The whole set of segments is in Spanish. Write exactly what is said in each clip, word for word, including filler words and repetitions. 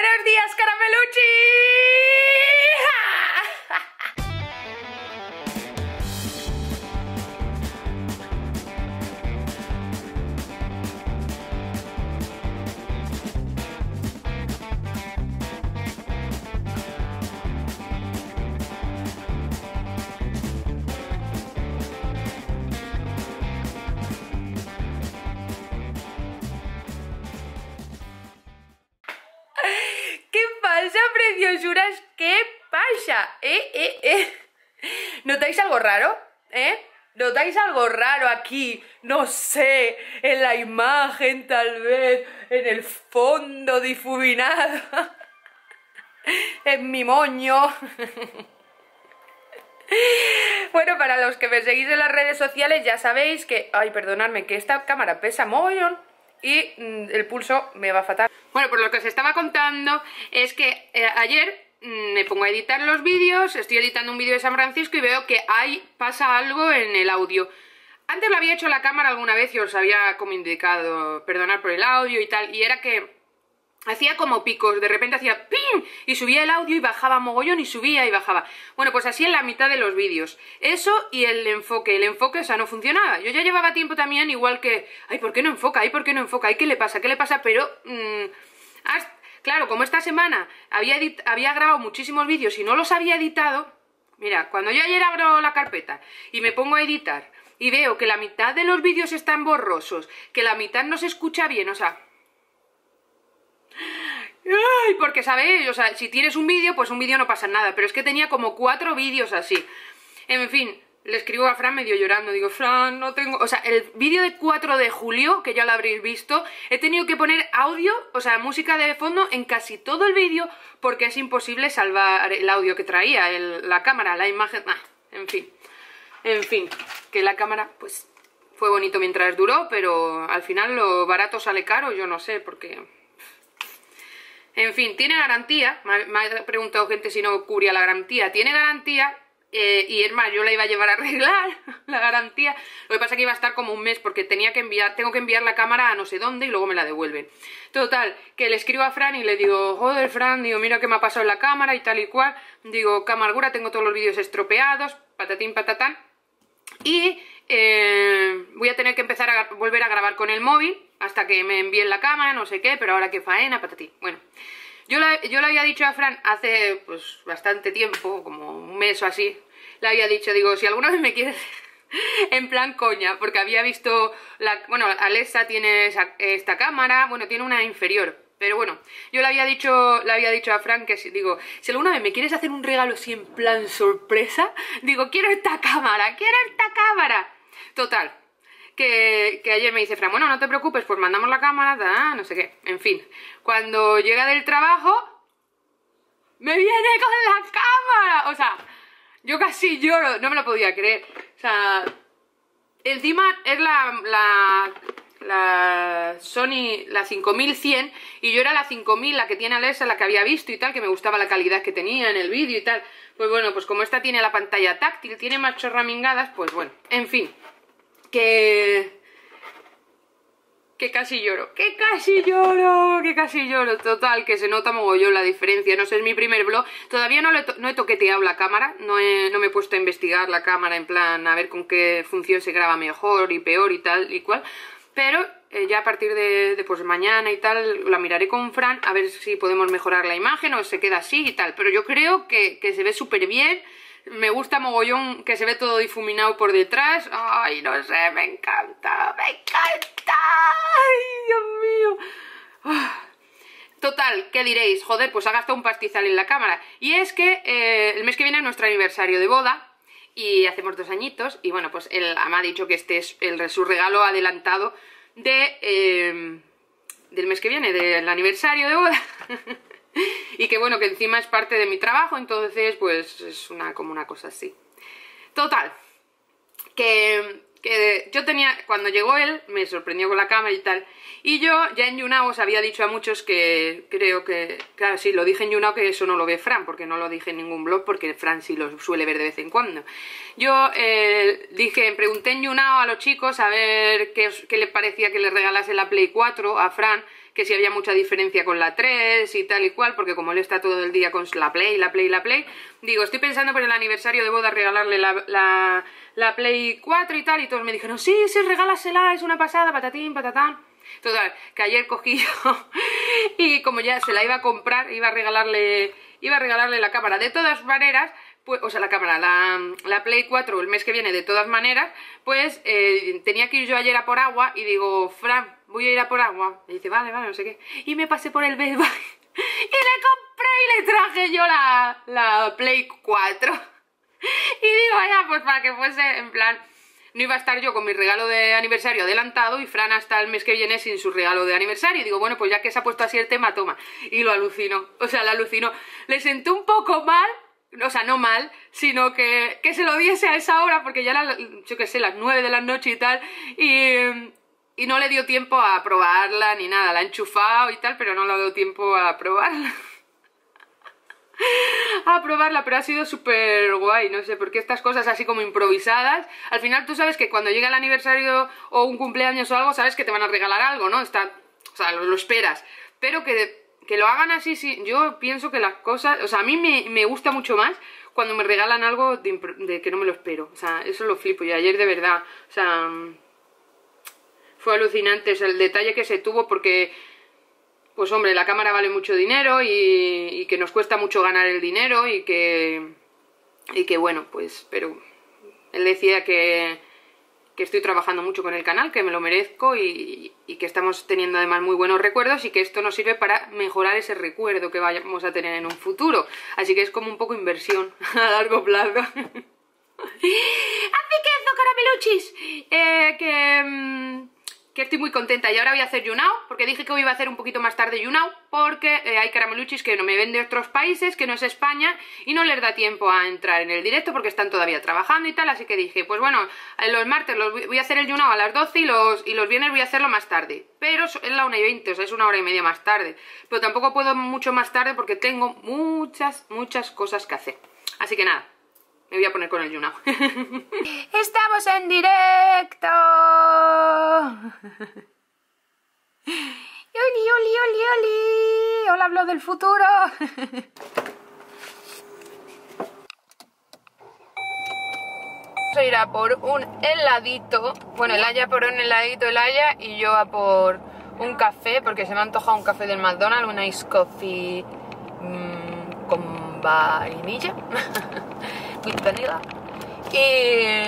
Buenos días, Carameluchi. ¿Qué pasa, preciosuras? ¿Qué pasa? ¿Eh, eh, eh? ¿Notáis algo raro? ¿Eh? ¿Notáis algo raro aquí? No sé, en la imagen tal vez, en el fondo difuminado, en mi moño. Bueno, para los que me seguís en las redes sociales ya sabéis que... Ay, perdonadme, que esta cámara pesa mogollón y mmm, el pulso me va fatal. Bueno, pues lo que os estaba contando es que eh, ayer mmm, me pongo a editar los vídeos, estoy editando un vídeo de San Francisco y veo que hay, pasa algo en el audio. Antes lo había hecho la cámara alguna vez y os había como indicado, perdonad por el audio y tal, y era que hacía como picos, de repente hacía ¡pim! Y subía el audio y bajaba mogollón y subía y bajaba. Bueno, pues así en la mitad de los vídeos. Eso y el enfoque. El enfoque, o sea, no funcionaba. Yo ya llevaba tiempo también igual que... Ay, ¿por qué no enfoca? Ay, ¿por qué no enfoca? Ay, ¿qué le pasa? ¿Qué le pasa? Pero... Mmm, hasta, claro, como esta semana había, edit, había grabado muchísimos vídeos y no los había editado... Mira, cuando yo ayer abro la carpeta y me pongo a editar y veo que la mitad de los vídeos están borrosos, que la mitad no se escucha bien, o sea... Ay, porque sabéis, o sea, si tienes un vídeo, pues un vídeo no pasa nada, pero es que tenía como cuatro vídeos así. En fin, le escribo a Fran medio llorando, digo, Fran, no tengo... O sea, el vídeo de cuatro de julio, que ya lo habréis visto, he tenido que poner audio, o sea, música de fondo en casi todo el vídeo, porque es imposible salvar el audio que traía, el, la cámara, la imagen... Ah, en fin, en fin, que la cámara, pues, fue bonito mientras duró, pero al final lo barato sale caro, yo no sé, porque... En fin, tiene garantía, me ha preguntado gente si no cubría la garantía, tiene garantía, eh, y es más, yo la iba a llevar a arreglar, la garantía, lo que pasa es que iba a estar como un mes porque tenía que enviar, tengo que enviar la cámara a no sé dónde y luego me la devuelven. Total, que le escribo a Fran y le digo, joder Fran, digo, mira qué me ha pasado en la cámara y tal y cual, digo, qué amargura, tengo todos los vídeos estropeados, patatín patatán, y eh, voy a tener que empezar a volver a grabar con el móvil, hasta que me envíen la cámara, no sé qué, pero ahora qué faena, patatín. Bueno, yo, la, yo le había dicho a Fran hace pues bastante tiempo, como un mes o así, le había dicho, digo, si alguna vez me quieres, en plan coña, porque había visto, la, bueno, Alexa tiene esa, esta cámara, bueno, tiene una inferior, pero bueno, yo le había dicho, le había dicho a Fran que, si, digo, si alguna vez me quieres hacer un regalo así en plan sorpresa, digo, quiero esta cámara, quiero esta cámara. Total. Que, que ayer me dice Fran, bueno, no te preocupes, pues mandamos la cámara, da, no sé qué, en fin. Cuando llega del trabajo, me viene con la cámara, o sea, yo casi lloro, no me lo podía creer, o sea, encima es la, la, la Sony, la cinco mil cien, y yo era la cinco mil, la que tiene Alexa, la que había visto y tal, que me gustaba la calidad que tenía en el vídeo y tal, pues bueno, pues como esta tiene la pantalla táctil, tiene más chorramingadas, pues bueno, en fin. Que... que casi lloro, que casi lloro, que casi lloro, total, que se nota mogollón la diferencia, no sé, es mi primer vlog, todavía no, le no he toqueteado la cámara, no, he, no me he puesto a investigar la cámara en plan a ver con qué función se graba mejor y peor y tal y cual, pero eh, ya a partir de, de pues mañana y tal, la miraré con Fran a ver si podemos mejorar la imagen o se queda así y tal, pero yo creo que, que se ve súper bien. Me gusta mogollón que se ve todo difuminado por detrás. Ay, no sé, me encanta, me encanta. Ay, Dios mío. Total, ¿qué diréis? Joder, pues ha gastado un pastizal en la cámara. Y es que eh, el mes que viene es nuestro aniversario de boda. Y hacemos dos añitos. Y bueno, pues él me ha dicho que este es el, su regalo adelantado de, eh, del mes que viene, del aniversario de boda. Y que bueno, que encima es parte de mi trabajo, entonces pues es una como una cosa así. Total, que, que yo tenía, cuando llegó él, me sorprendió con la cámara y tal, y yo ya en YouNow os había dicho a muchos que creo que, claro, sí, lo dije en YouNow, que eso no lo ve Fran, porque no lo dije en ningún blog, porque Fran sí lo suele ver de vez en cuando. Yo eh, dije, pregunté en YouNow a los chicos a ver qué, qué les parecía que le regalase la Play cuatro a Fran, que si había mucha diferencia con la tres y tal y cual, porque como él está todo el día con la Play, la Play, la Play, digo, estoy pensando por el aniversario de boda regalarle la, la, la Play cuatro y tal, y todos me dijeron, sí, sí, regálasela, es una pasada, patatín, patatán. Total, que ayer cogí yo y como ya se la iba a comprar, iba a regalarle, iba a regalarle la cámara. De todas maneras, pues, o sea, la cámara, la, la Play cuatro el mes que viene de todas maneras, pues eh, tenía que ir yo ayer a por agua y digo, Fran, voy a ir a por agua. Y dice, vale, vale, no sé qué. Y me pasé por el Best Buy y le compré y le traje yo la, la Play cuatro. Y digo, ya, pues para que fuese, en plan, no iba a estar yo con mi regalo de aniversario adelantado y Fran hasta el mes que viene sin su regalo de aniversario. Y digo, bueno, pues ya que se ha puesto así el tema, toma. Y lo alucinó, o sea, lo alucinó. Le sentó un poco mal, o sea, no mal, sino que, que se lo diese a esa hora, porque ya era, yo qué sé, las nueve de la noche y tal, y, y no le dio tiempo a probarla ni nada. La ha enchufado y tal, pero no le dio tiempo a probarla. a probarla, pero ha sido súper guay, no sé, porque estas cosas así como improvisadas, al final tú sabes que cuando llega el aniversario o un cumpleaños o algo, sabes que te van a regalar algo, ¿no? Está, o sea, lo, lo esperas, pero que, que lo hagan así, sí, yo pienso que las cosas, o sea, a mí me, me gusta mucho más cuando me regalan algo de, de que no me lo espero, o sea, eso lo flipo, y ayer de verdad, o sea, fue alucinante, o sea, el detalle que se tuvo, porque pues hombre, la cámara vale mucho dinero y, y que nos cuesta mucho ganar el dinero y que, y que bueno, pues, pero él decía que, que estoy trabajando mucho con el canal, que me lo merezco y, y que estamos teniendo además muy buenos recuerdos y que esto nos sirve para mejorar ese recuerdo que vayamos a tener en un futuro. Así que es como un poco inversión a largo plazo. ¡Así que eso, carameluchis! Eh, que... Mmm... que estoy muy contenta y ahora voy a hacer YouNow, porque dije que hoy iba a hacer un poquito más tarde YouNow, porque eh, hay carameluchis que no me ven de otros países, que no es España, y no les da tiempo a entrar en el directo porque están todavía trabajando y tal, así que dije, pues bueno, los martes los voy a hacer el YouNow a las doce y los, y los viernes voy a hacerlo más tarde, pero es la una y veinte, o sea, es una hora y media más tarde, pero tampoco puedo mucho más tarde porque tengo muchas, muchas cosas que hacer, así que nada. Me voy a poner con el YouNow. ¡Estamos en directo! ¡Oli, oli, oli, oli! ¡Hola, hablo del futuro! Vamos a ir a por un heladito. Bueno, el Aya por un heladito, el Aya, y yo a por un café, porque se me ha antojado un café del McDonald's, un ice coffee mmm, con vainilla. With vanilla. Y,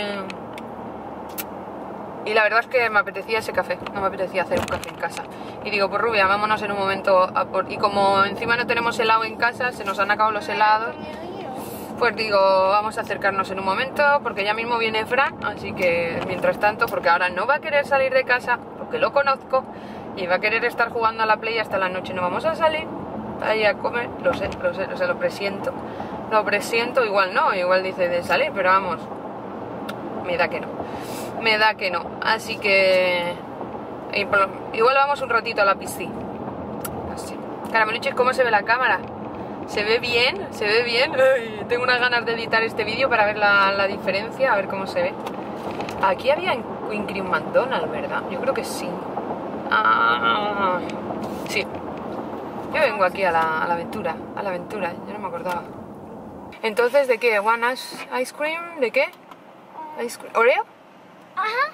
y la verdad es que me apetecía ese café, no me apetecía hacer un café en casa. Y digo, pues Rubia, vámonos en un momento a por... Y como encima no tenemos helado en casa, se nos han acabado los helados, pues digo, vamos a acercarnos en un momento, porque ya mismo viene Fran, así que mientras tanto, porque ahora no va a querer salir de casa, porque lo conozco, y va a querer estar jugando a la Play hasta la noche. No vamos a salir ahí a comer, lo sé, lo sé, lo sé, lo presiento. Lo presiento, igual no, igual dice de salir, pero vamos, me da que no, me da que no, así que igual vamos un ratito a la piscina. Así. Carameluchis, ¿cómo se ve la cámara? ¿Se ve bien? ¿Se ve bien? Ay, tengo unas ganas de editar este vídeo para ver la, la diferencia, a ver cómo se ve. Aquí había en Queen Cream McDonald's, ¿verdad? Yo creo que sí. Ah, sí. Yo vengo aquí a la, a la aventura, a la aventura, yo no me acordaba. Entonces, ¿de qué? ¿One ice, ice cream? ¿De qué? Ice cream. ¿Oreo? Ajá.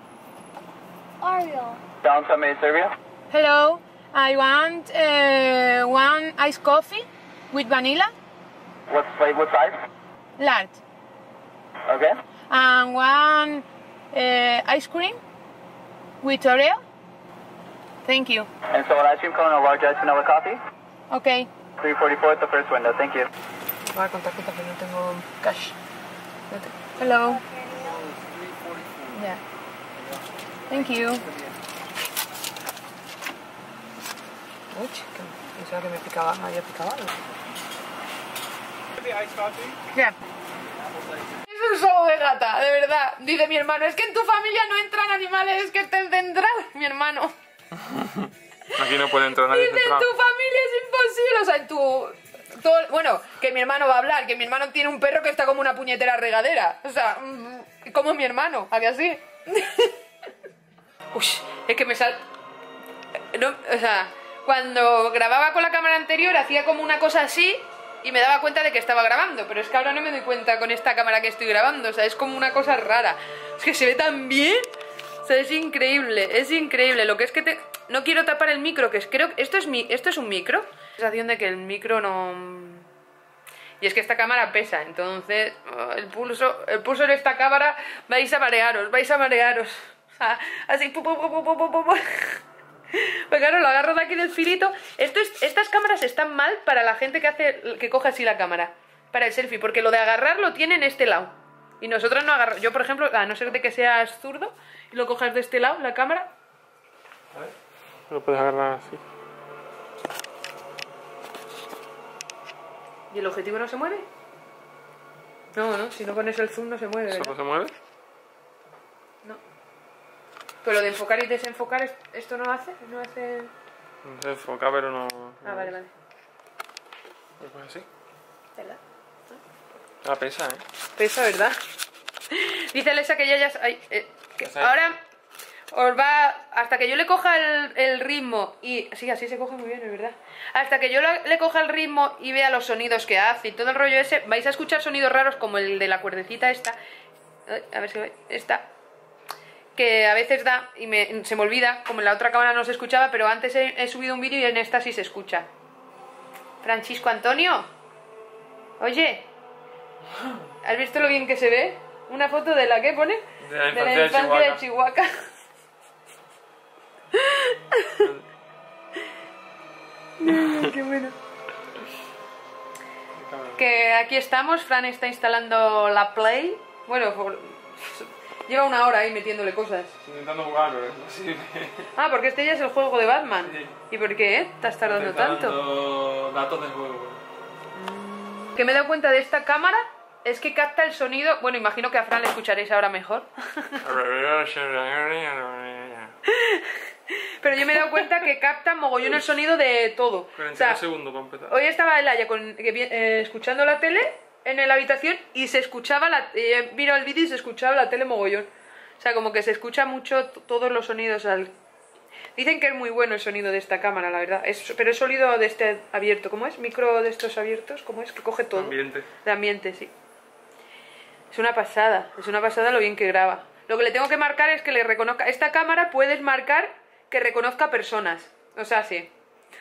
Oreo. Downtown May Serbia. Hello, I want uh, one iced coffee with vanilla. What flavor? What size? Large. Okay. And one uh, ice cream with Oreo. Thank you. And so an ice cream cone and a large iced vanilla coffee. Okay. three forty-four at the first window. Thank you. Voy a contar cuenta que no tengo cash. Hello. Yeah. Thank you. Uy, pensaba que me picaba, me había picado algo. Yeah. Es un show de gata, de verdad. Dice mi hermano, es que en tu familia no entran animales que estén centrados. Mi hermano. Aquí no puede entrar nadie Dice, en centrado. tu familia es imposible, o sea, en tu... Todo, bueno, que mi hermano va a hablar, que mi hermano tiene un perro que está como una puñetera regadera. O sea, como mi hermano, ¿a que así? Uy, es que me sal... no, o sea, cuando grababa con la cámara anterior hacía como una cosa así y me daba cuenta de que estaba grabando, pero es que ahora no me doy cuenta con esta cámara que estoy grabando, o sea, es como una cosa rara. Es que se ve tan bien, o sea, es increíble, es increíble. Lo que es que te... no quiero tapar el micro, que es, creo que esto es, mi... esto es un micro. La sensación de que el micro no... Y es que esta cámara pesa, entonces oh, el pulso, el pulso de esta cámara, vais a marearos, vais a marearos. O sea, así, pu, pu, pu, pu, pu, pu, pu. Pues claro, lo agarro de aquí del filito. Esto es, estas cámaras están mal para la gente que hace, que coge así la cámara, para el selfie, porque lo de agarrar lo tiene en este lado. Y nosotros no agarramos. Yo, por ejemplo, a no ser de que seas zurdo y lo cojas de este lado, la cámara. A ver. Lo puedes agarrar así. ¿Y el objetivo no se mueve? No, no, si no pones el zoom no se mueve, ¿verdad? ¿Solo se mueve? No. Pero de enfocar y desenfocar, ¿esto no hace? ¿No hace...? No se enfoca, pero no... Ah, vale, vale. Pues así. ¿Verdad? Ah, pesa, ¿eh? Pesa, ¿verdad? Dice Alexa que ya ya... Ay, eh, que Pues ahí. ahora os va... Hasta que yo le coja el, el ritmo y... Sí, así se coge muy bien, es verdad. Hasta que yo la- le coja el ritmo y vea los sonidos que hace y todo el rollo ese, vais a escuchar sonidos raros como el de la cuerdecita esta. Ay, a ver si ve. Esta. Que a veces da y me, se me olvida, como en la otra cámara no se escuchaba, pero antes he, he subido un vídeo y en esta sí se escucha. Francisco Antonio. Oye. ¿Has visto lo bien que se ve? Una foto de la que pone... De la de la infancia de infancia de Chihuahua. Chihuahua. Qué bueno. Que aquí estamos, Fran está instalando la Play. Bueno, por- lleva una hora ahí metiéndole cosas. Estoy intentando jugar, pero no sirve. Ah, porque este ya es el juego de Batman. Sí. ¿Y por qué, eh? ¿Te has tardado Te está tanto? dando datos del juego. Que me he dado cuenta de esta cámara es que capta el sonido. Bueno, imagino que a Fran le escucharéis ahora mejor. Pero yo me he dado cuenta que capta mogollón el sonido de todo. O cuarenta sea, segundos para empezar. hoy estaba Elaya con, que vi- eh, escuchando la tele en la habitación y se escuchaba la... Eh, miro el vídeo y se escuchaba la tele mogollón. O sea, como que se escucha mucho t- todos los sonidos al... Dicen que es muy bueno el sonido de esta cámara, la verdad. Es, pero es sonido de este abierto. ¿Cómo es? Micro de estos abiertos. ¿Cómo es? Que coge todo. Ambiente. De ambiente, sí. Es una pasada. Es una pasada lo bien que graba. Lo que le tengo que marcar es que le reconozca... Esta cámara puedes marcar que reconozca personas. O sea, sí.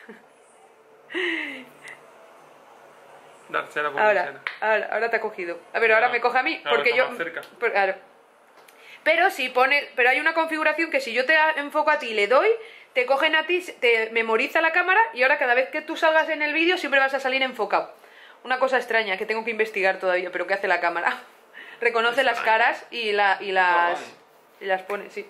Darse la Ahora, publicidad. ahora, ahora te ha cogido. A ver, ahora No, me coge a mí, claro, porque está yo... más cerca. Pero, claro. Pero si pone... Pero hay una configuración que si yo te enfoco a ti y le doy, te cogen a ti, te memoriza la cámara y ahora cada vez que tú salgas en el vídeo siempre vas a salir enfocado. Una cosa extraña que tengo que investigar todavía, pero ¿qué hace la cámara? Reconoce las caras y, la, y las... Y las pone, sí.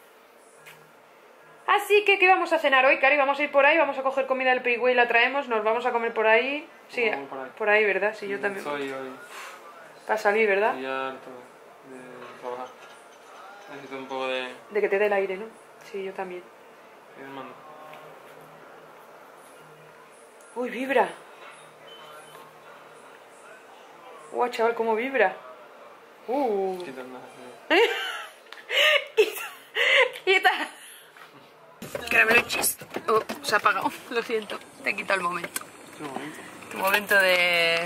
Así que, ¿qué vamos a cenar hoy, Cari? Vamos a ir por ahí, vamos a coger comida del Pigüey y la traemos, nos vamos a comer por ahí. Sí, Vamos por ahí. por ahí, ¿verdad? Sí, yo también. Soy hoy. Para salir, ¿verdad? Estoy harto de trabajar. Necesito un poco de... De que te dé el aire, ¿no? Sí, yo también. de mando. Uy, vibra. Uy, chaval, cómo vibra. Uh. Quita el más. Quita. Caramelo chis. Oh, se ha apagado. Lo siento. Te he quitado el momento. Qué bonito. Tu momento de...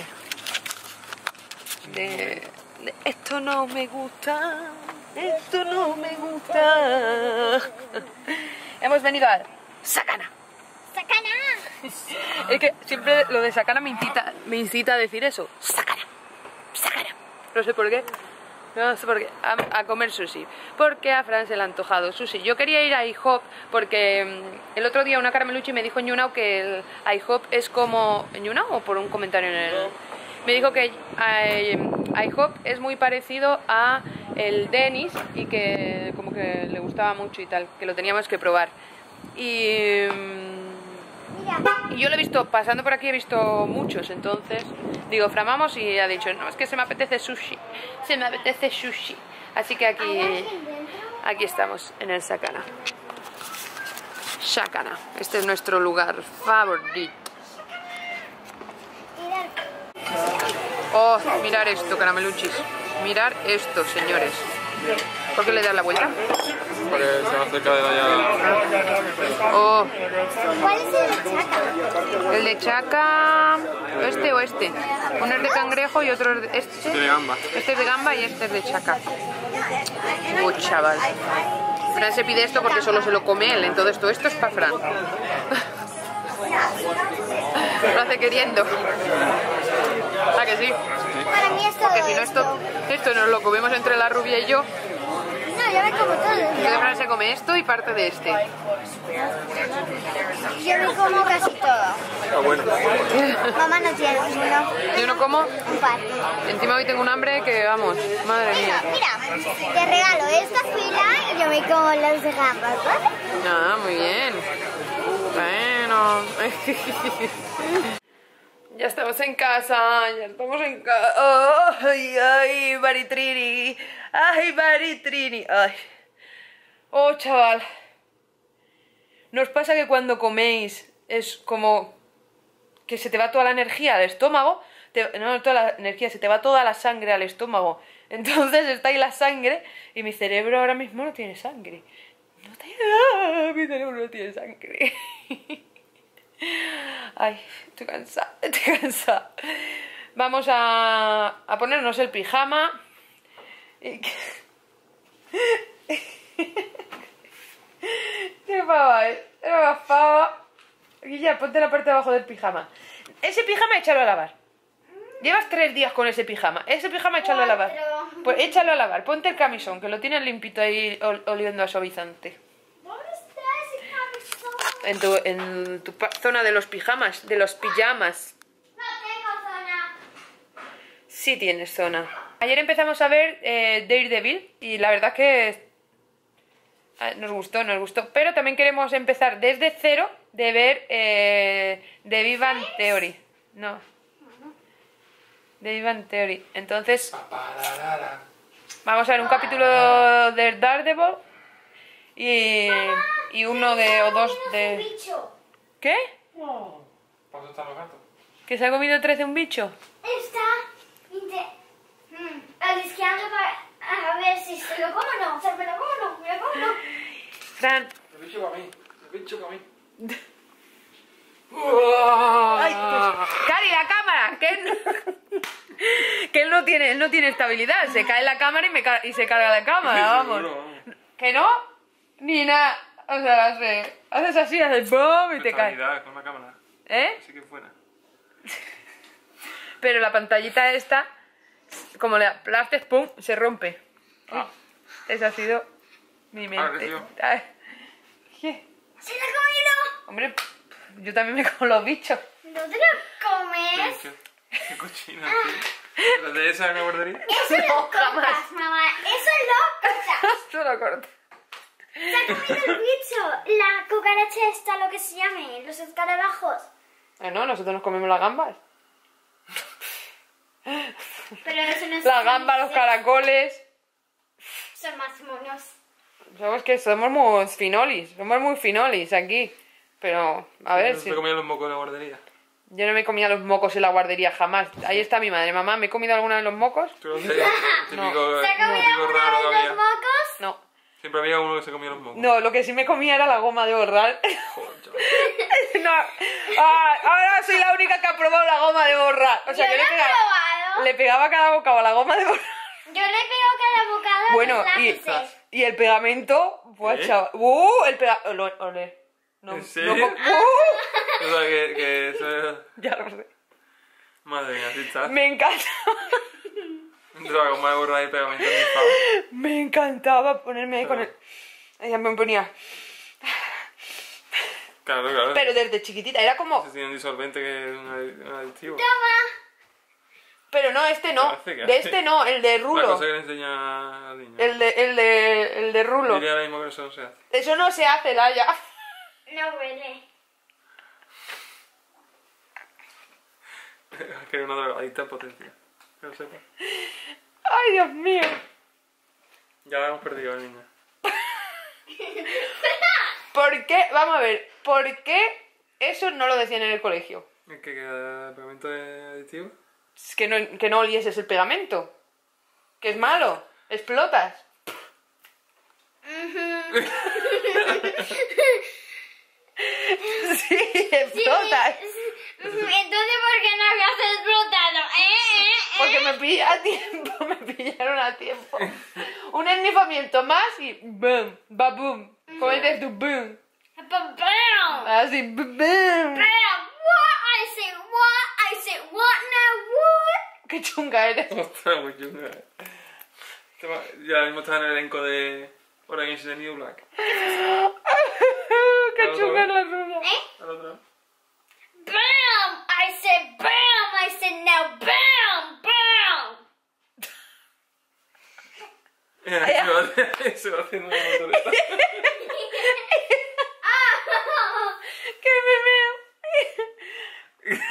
de... de... Esto no me gusta. Esto no me gusta. Hemos venido a Sakana. ¡Sacana! Es que siempre lo de Sakana me incita, me incita a decir eso. Sakana. Sakana. No sé por qué. No sé por qué. A, a comer sushi. Porque a Fran se le ha antojado sushi. Yo quería ir a IHOP porque mm, el otro día una carameluchi me dijo en YouNow que el IHOP es como... ¿En YouNow o por un comentario en el...? Me dijo que eh, IHOP es muy parecido a el Dennis y que como que le gustaba mucho y tal. Que lo teníamos que probar. Y... mm, Mira, y yo lo he visto, pasando por aquí he visto muchos, entonces digo, Fran, vamos, y ha dicho, no, es que se me apetece sushi, se me apetece sushi. Así que ¿hay aquí, alguien dentro? aquí estamos, en el Sakana. Sakana, este es nuestro lugar favorito. Mira, Oh, mirar esto, carameluchis. Mirar esto, señores. ¿Por qué le das la vuelta? Para que se más cerca de la ya. Oh, ¿Cuál es el de Chaca? el de Chaca... ¿Este o este? Uno es de cangrejo y otro es de... Este de Este, gamba. este es de gamba y este es de Chaca. Uy, chaval. Fran se pide esto porque solo se lo come él, entonces todo esto es para Fran. Lo hace queriendo. ¿Ah, que sí? Para mí es todo Porque si no esto, esto nos lo comemos entre la rubia y yo. No, yo me como todo. Entonces Fran se come esto y parte de este. Yo me como casi todo. Ah, bueno. Mamá no tiene uno, Yo no como. un par. Encima hoy tengo un hambre que vamos, madre Mira, mía. mira, te regalo esta fila y yo me como las de gambas, ¿vale? Ah, muy bien. Bueno. Ya estamos en casa, ya estamos en casa. Ay, ay, Baritrini. Ay, Baritrini. Ay. Oh, chaval. ¿Nos pasa que cuando coméis es como que se te va toda la energía al estómago? Te- no, toda la energía, se te va toda la sangre al estómago. Entonces está ahí la sangre y mi cerebro ahora mismo no tiene sangre. No tiene... ¡Ah! Mi cerebro no tiene sangre. Ay, estoy cansada, estoy cansada. Vamos a, a ponernos el pijama. Y... ¡Qué pava, eh! Era una pava. Y ya, ponte la parte de abajo del pijama. Ese pijama échalo a lavar. Llevas tres días con ese pijama. Ese pijama échalo a lavar. Cuatro. Pues échalo a lavar. Ponte el camisón, que lo tienes limpito ahí ol- oliendo a suavizante. ¿Dónde está ese camisón? En tu, en tu pa- zona de los pijamas, de los pijamas. No tengo zona. Sí tienes zona. Ayer empezamos a ver eh, Daredevil y la verdad que ah, nos gustó, nos gustó. Pero también queremos empezar desde cero de ver eh, The Big Bang Theory. No. The Big Bang Theory. Entonces vamos a ver un capítulo de Daredevil y, y uno de o dos Un de... bicho. ¿Qué? No. ¿Para eso están los gatos? ¿Que se ha comido trece un bicho? Está inte- mm, alisqueando para a ver si se lo como o no. O sea, me lo como o no, me lo como o no. Fran, El bicho para mí. El bicho para mí. ¡ay! Pues, ¡Cari, la cámara! Que él, que él no tiene, él no tiene estabilidad. Se cae la cámara y, me ca- y se carga la cámara, vamos. Seguro, vamos. ¿Que no? Ni nada. O sea, hace- haces así, haces ¡bum! Y te cae. Estabilidad con la cámara. ¿Eh? Así que fuera. Pero la pantallita esta, como le aplastes, ¡pum! Se rompe. Ah. Esa ha sido mi mente. Agresivo. Ay, ¿qué? ¿Se lo ha comido? Hombre, yo también me como los bichos. ¿No te lo comes? ¿Qué, qué cochina, tío? ¿Pero de esa en la guardería? Eso lo cortas, mamá. Eso lo cortas. Esto lo corto. Se ha comido el bicho. La cucaracha esta, lo que se llame. Los escarabajos. Ah, no, nosotros nos comemos las gambas. Pero eso no es... Las gambas, los caracoles. Son más monos. Sabes que somos muy finolis, somos muy finolis aquí. Pero, a ver ¿No si... se comían los mocos en la guardería? Yo no me comía los mocos en la guardería jamás. Ahí está mi madre. Mamá, ¿me he comido alguna de los mocos? Tú no sé, el típico, ¿Se ha comido típico uno raro que de había. los mocos? No. Siempre había uno que se comía los mocos. No, lo que sí me comía era la goma de borrar. Joder, chaval. No. Ah, ahora soy la única que ha probado la goma de borrar. O sea, Yo yo, lo le, he pegaba, probado. le pegaba cada bocado a la goma de borrar. Yo le pego cada bocado a Bueno, los y, lápices. y el pegamento, pues, ¿Eh? chaval. ¡Uh! El pegamento. Ole. No, ¿En serio? no- ¡Uh! O sea, que, que eso es... Ya lo sé. Madre mía, así está. Me encanta. Entraba con más borra y pegamento en el pavo. Me encantaba ponerme ahí con el... Ella me ponía... Claro, claro. Pero desde chiquitita, era como... Ese tiene un disolvente que es un adi- un adictivo. Toma. Pero no, este no. ¿Qué hace? ¿Qué De hace? este no, el de La rulo. cosa que le enseña al niño. El de, el de, el de rulo. Diría ahora mismo que eso no se hace. Eso no se hace, Laia. No huele. Es que era una drogadicta en potencia. Que lo sepa. Ay, Dios mío. Ya la hemos perdido, la niña. ¿Por qué? Vamos a ver. ¿Por qué eso no lo decían en el colegio? ¿Es que el pegamento es adictivo? Es que no, que no olieses el pegamento. Que es malo. Explotas. Sí, explotas. Entonces, ¿por qué no habías explotado? ¿Eh? ¿Eh? ¿Eh? Porque me pilla a tiempo, me pillaron a tiempo. Un ennifamiento más y boom, va boom. ¿Cómo dices tú? Boom. Bam. Así, boom. Bam. What? I say what? I say what now? What? Qué chunga eres. Ostras, muy chunga. Toma, ya ahora mismo está en el elenco de Orange is the New Black. Qué chunga es la rubia. ¿Eh? Al otro. Bam! I said bam! I said now bam! Bam! Mira, se va haciendo- se va haciendo una motoreta. ¡Qué me veo!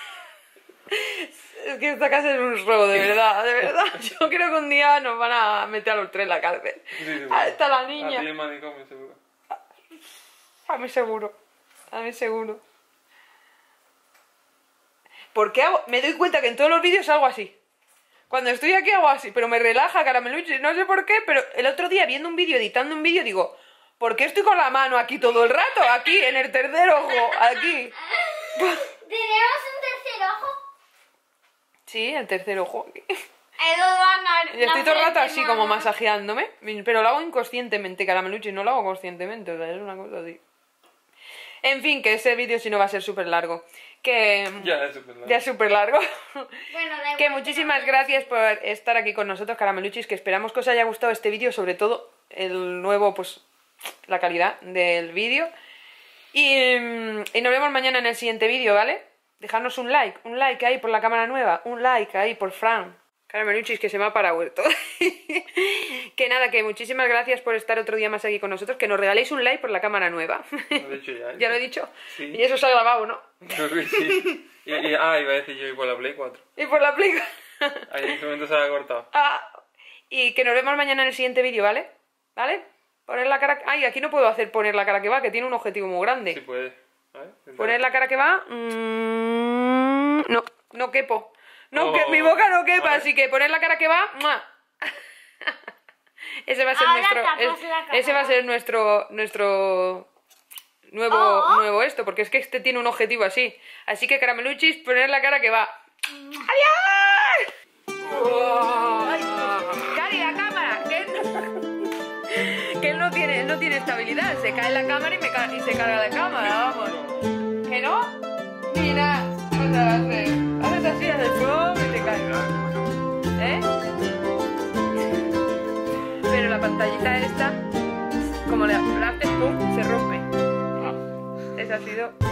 Es que esta casa es un robo, de verdad, de verdad. Yo creo que un día nos van a meter a los tres en la cárcel. Sí, sí, Ahí está la A ti niña. el manicomio, seguro. A mí seguro. A mí seguro. ¿Por qué hago? Me doy cuenta que en todos los vídeos hago así. Cuando estoy aquí hago así, pero me relaja Carameluchis, no sé por qué, pero el otro día viendo un vídeo, editando un vídeo, digo, ¿por qué estoy con la mano aquí todo el rato? Aquí, en el tercer ojo, aquí. ¿Tenemos un tercer ojo? Sí, el tercer ojo aquí. Y Y estoy todo el rato así como masajeándome, pero lo hago inconscientemente, Carameluchis, no lo hago conscientemente, o sea, es una cosa así. En fin, que ese vídeo si no va a ser súper largo. Que... Ya, es súper largo. Ya es súper largo. Bueno, da Que igual. muchísimas gracias por estar aquí con nosotros, Carameluchis, que esperamos que os haya gustado este vídeo, sobre todo el nuevo, pues, la calidad del vídeo. Y, mm, y nos vemos mañana en el siguiente vídeo, ¿vale? Dejadnos un like, un like ahí por la cámara nueva, un like ahí por Fran. Carameluchis, que se me ha parado esto. Que nada, que muchísimas gracias por estar otro día más aquí con nosotros, que nos regaléis un like por la cámara nueva. Lo he dicho ya, ¿eh? Ya lo he dicho. Sí. Y eso se ha grabado, ¿no? Creo que sí. Y, y- ah, iba a decir yo, y por la Play cuatro. Y por la aplica. Ahí en este momento se ha cortado. Ah, y que nos vemos mañana en el siguiente vídeo, ¿vale? ¿Vale? Poner la cara... Ay, aquí no puedo hacer poner la cara que va, que tiene un objetivo muy grande. Si puedes. ¿Vale? Poner la cara que va... mm, no, no quepo. No, Oh, que mi boca no quepa, vale. así que poner la cara que va... ¡mua! Ese va a ser Ahora nuestro... tapas es- la cara. ese va a ser nuestro... nuestro... Nuevo, Oh. nuevo esto, porque es que este tiene un objetivo así. Así que, Carameluchis, poner la cara que va. ¡Adiós! ¡Ay! ¡Cari, la cámara! Que él, que él no tiene, él no tiene estabilidad. Se cae la cámara y, me ca- y se carga la cámara, vamos. ¿Que no? Mira, o sea, haces, haces así, haces ¡pum! Y te cae. ¿Eh? Pero la pantallita esta, como le la haces ¡pum! Se rompe. Ese ha sido